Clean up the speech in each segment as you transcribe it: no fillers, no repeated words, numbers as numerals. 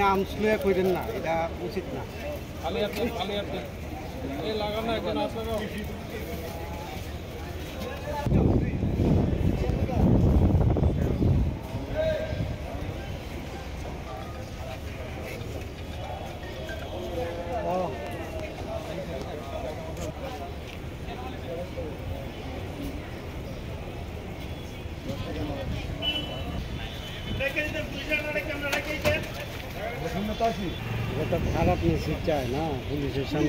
Arms লইয়া কইরেন না, এটা উচিত না। এটা খারাপ মেসেজ চায় না পুলিশের সামনে।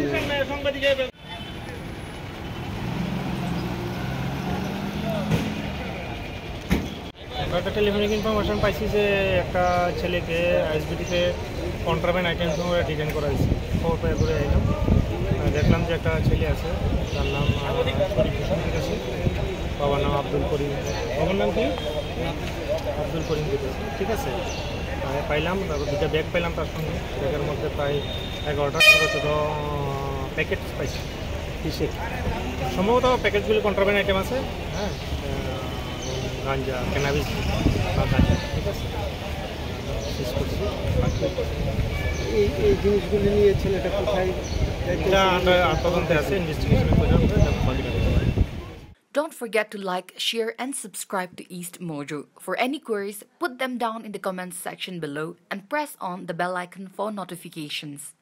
একটা টেলিফোনিক ইনফরমেশন পাইছি যে একটা ছেলেকে আইএসবিটিতে কন্ট্রাব্যান্ড আইটেম সঙ্গে ডিটেন করা হয়েছে। খবর পেয়ে করে আইলাম, দেখলাম যে একটা ছেলে আছে, তার নাম শরীফ হোসেন আছে, বাবার নাম আব্দুল করিম। বাবার নাম কি? আব্দুল করিম দিতেছে, ঠিক আছে। পাইলাম, তারপর দুটা ব্যাগ পাইলাম তার সঙ্গে। ব্যাগের মধ্যে প্রায় 11টা ছোটো ছোটো প্যাকেট পাইছি কিসের, সম্ভবত প্যাকেটগুলি কন্ট্রাব্যান্ড আইটেম আছে। হ্যাঁ, গাঞ্জা, ক্যানাবিস বা গাঞ্জা, ঠিক আছে। শেষ করছি। এই জিনিসগুলি নিয়ে ছেলেটা কোথায়? এটা তদন্তে আছে, ইনভেস্টিগেশন পর্যন্ত। Don't forget to like, share, and subscribe to East Mojo. For any queries, put them down in the comments section below and press on the bell icon for notifications.